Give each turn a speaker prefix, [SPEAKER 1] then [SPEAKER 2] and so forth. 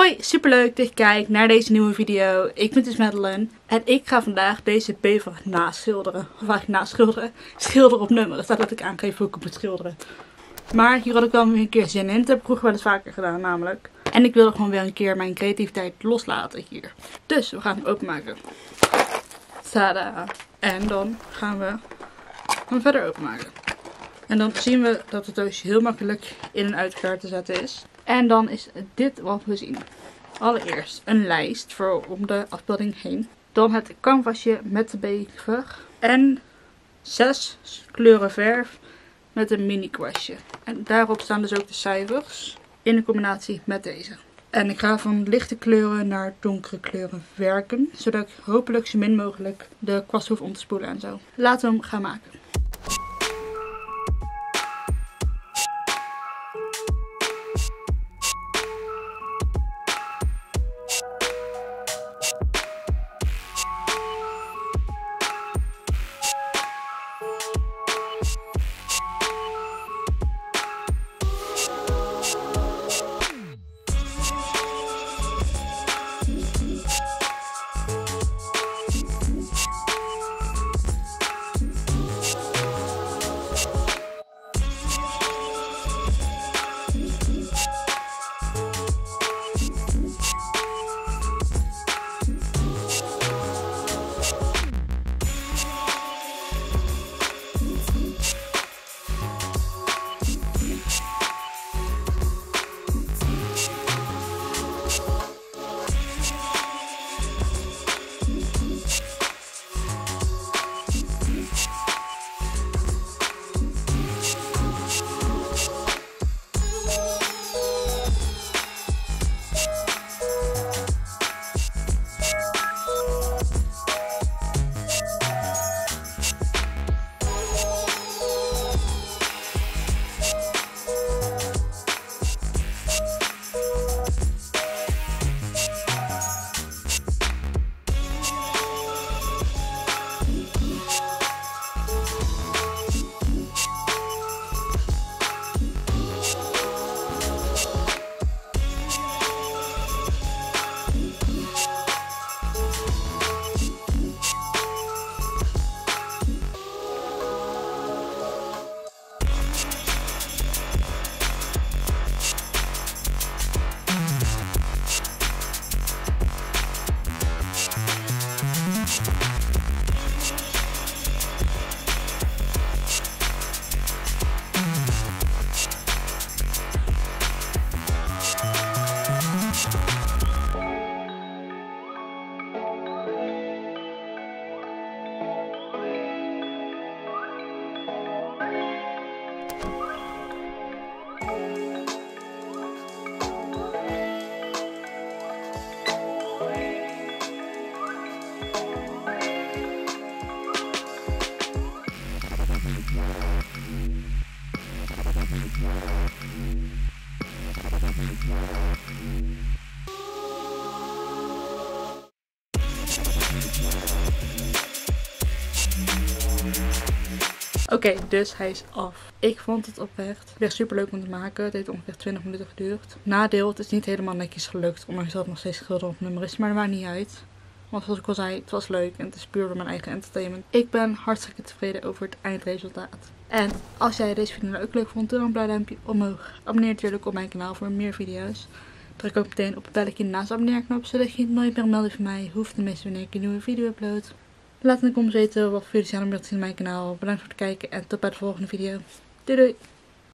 [SPEAKER 1] Hoi, superleuk dat je kijkt naar deze nieuwe video. Ik ben dus Madeline en ik ga vandaag deze bever naschilderen. Of eigenlijk naschilderen. Schilderen op nummer. Dat staat dat ik aangeef hoe ik het moet schilderen. Maar hier had ik wel weer een keer zin in. Dat heb ik vroeger wel eens vaker gedaan namelijk. En ik wilde gewoon weer een keer mijn creativiteit loslaten hier. Dus we gaan hem openmaken. Tada. En dan gaan we hem verder openmaken. En dan zien we dat het doosje heel makkelijk in en uit elkaar te zetten is. En dan is dit wat we zien. Allereerst een lijst voor om de afbeelding heen. Dan het canvasje met de bever. En 6 kleuren verf met een mini kwastje. En daarop staan dus ook de cijfers in de combinatie met deze. En ik ga van lichte kleuren naar donkere kleuren werken. Zodat ik hopelijk zo min mogelijk de kwast hoef om te spoelen en zo. Laten we hem gaan maken. Oké, dus hij is af. Ik vond het oprecht weer super leuk om te maken. Het heeft ongeveer 20 minuten geduurd. Nadeel, het is niet helemaal netjes gelukt. Ondanks dat het nog steeds schilder op nummer is. Maar dat maakt niet uit. Want zoals ik al zei, het was leuk. En het is puur voor mijn eigen entertainment. Ik ben hartstikke tevreden over het eindresultaat. En als jij deze video nou ook leuk vond, doe dan een blauw duimpje omhoog. Abonneer natuurlijk op mijn kanaal voor meer video's. Druk ook meteen op het belletje naast de abonneerknop. Zodat je nooit meer melden van mij hoeft. Tenminste wanneer ik een nieuwe video upload. Laat in de comments weten wat voor jullie zijn om te zien op mijn kanaal. Bedankt voor het kijken en tot bij de volgende video. Doei doei!